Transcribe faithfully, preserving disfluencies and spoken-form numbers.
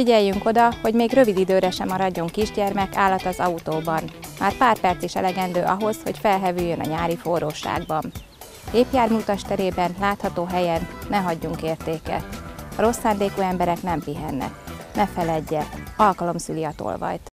Figyeljünk oda, hogy még rövid időre sem maradjon kisgyermek, állat az autóban. Már pár perc is elegendő ahhoz, hogy felhevüljön a nyári forróságban. Gépjárműutas terében, látható helyen ne hagyjunk értéket. A rossz szándékú emberek nem pihennek. Ne feledje, alkalom szüli a tolvajt.